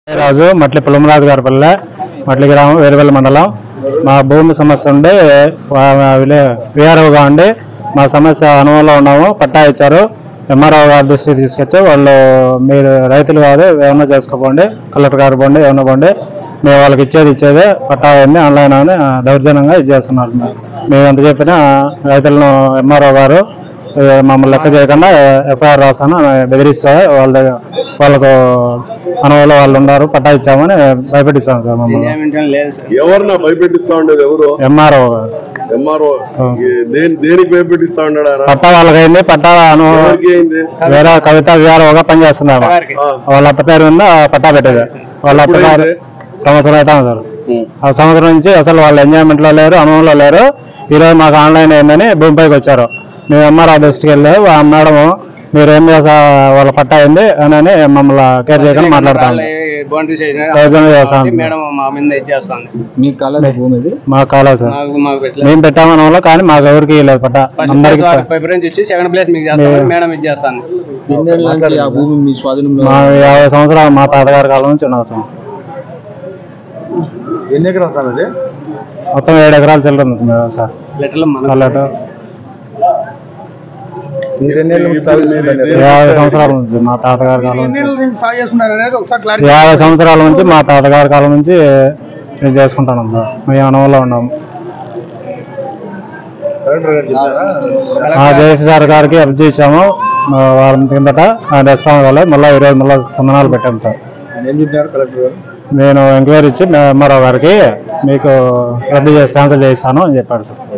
రాజు మట్లి పుల్లమరాజు గారి పల్లె మట్లి గ్రామం వేరువెల్లి మండలం. మా భూమి సమస్య ఉండి వీఆర్ఓగా ఉండి మా సమస్య అనుభవంలో ఉన్నాము. పట్టా ఇచ్చారు. ఎంఆర్ఓ గారి దృష్టికి తీసుకొచ్చి వాళ్ళు మీరు రైతులు కాదు ఏమన్నా చేసుకోపోండి, కలెక్టర్ గారు పోండి, ఏమన్నా పోండి, మేము వాళ్ళకి ఇచ్చేదే పట్టా అయింది ఆన్లైన్ అని దౌర్జన్యంగా ఇచ్చేస్తున్నారు. మేము ఎంత చెప్పినా రైతులను ఎంఆర్ఓ గారు మమ్మల్ని లెక్క చేయకుండా ఎఫ్ఐఆర్ రాసాను బెదిరిస్తే వాళ్ళకు అనుభవంలో వాళ్ళు ఉన్నారు. పట్టా ఇచ్చామని భయపెట్టిస్తాను సార్ మమ్మల్ని. ఎవరన్నా భయపెట్టిస్తా ఉండేది? ఎవరు? ఎంఆర్ఓ గారు. ఎంఆర్ఓ దేనికి భయపెట్టిస్తా ఉన్నాడు? పట్టా వాళ్ళకైంది. పట్టా వేరే కవిత వీఆర్ఓగా పనిచేస్తున్నారు. వాళ్ళ అత్త పేరు మీద పట్టా పెట్టేది. వాళ్ళ అత్త గారు సంవత్సరం అయితే సార్. ఆ సంవత్సరం నుంచి అసలు వాళ్ళు ఎంజాయ్మెంట్ లో లేరు, అనుభవంలో లేరు. ఈరోజు మాకు ఆన్లైన్ అయిందని భూమిపైకి వచ్చారు. మేము ఎంఆర్ఓ దృష్టికి వెళ్ళి మేడం మీరేం చేసా వాళ్ళ పట్టా అయింది అని మమ్మల్ని కేర్ చేయకుండా మాట్లాడతాం. మా కాలేదు సార్, మేము పెట్టామని కానీ మాకు ఎవరికి లేదు పట్టా. అందరికి 50 సంవత్సరాలు మా తాతగారి కాలం నుంచి ఉన్నాం సార్. ఎన్ని ఎకరాలు సార్ అది? మొత్తం 7 ఎకరాలు చిల్లర సార్. 50 సంవత్సరాల నుంచి మా తాతగారి కాలం నుంచి 50 సంవత్సరాల నుంచి మా తాతగారి కాలం నుంచి మేము చేసుకుంటాం సార్. మేము అనుభవంలో ఉన్నాము. జేసీ సార్ గారికి అర్జీ ఇచ్చాము వారం కిందట. ఆయన రెస్పాన్స్ కాలేదు. మళ్ళీ ఈరోజు మళ్ళీ స్పందనాలు పెట్టాము సార్. నేను ఎంక్వైరీ ఇచ్చి ఎంఆర్ఓ గారికి మీకు రద్దు చేసి క్యాన్సిల్ చేస్తాను అని చెప్పాడు సార్.